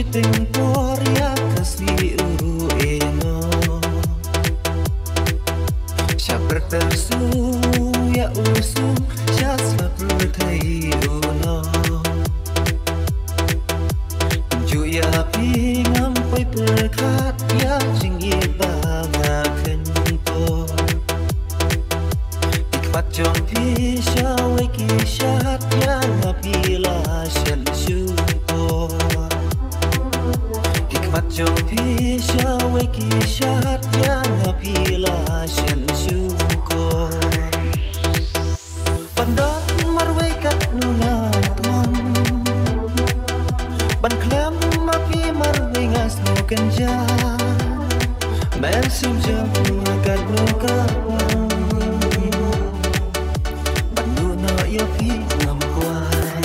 tempor ya kasih uru eno Siapa tersu ya usung Siapa bertai uno Juya pingam poi berkat ya jinggi bangakan po Ikmat jong pisya weki syat ya ngapila syan syuko Hikmat jong pisya weki syat ya ngapila syan syuko Pandot marwekat nungan tuan Ban klem mapi marwengas nukan jan Mersim jam nukan nukan Ban nuna ya pi ngam kuai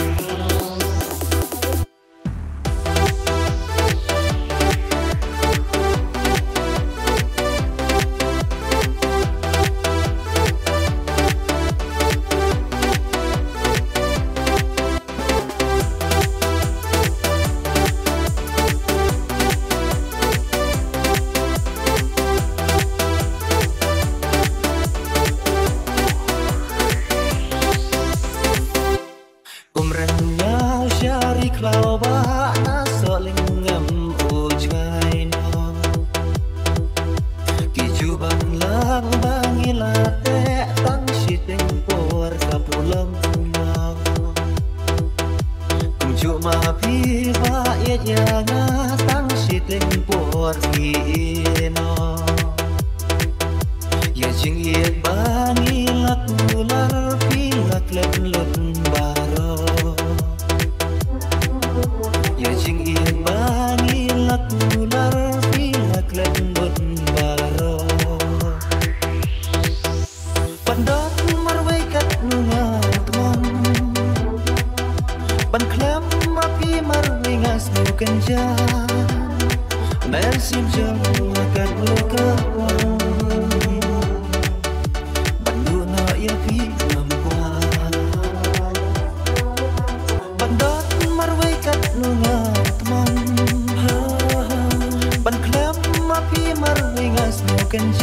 Umranya syari klau bana soling ngam ujai no Kiju bang lang bangilate tang shiteng por kapulam no Kumju mapi ba yanya tang shiteng por no Ya jing yek bangilak ular pilak lep lep baro Ya jing yek bangilak ular pilak lep lep baro Pandot marwekat nungan tuan Ban klem mapi marwengas nukan jan Mersim jam akan luka Ban klem mapi marwengas nukan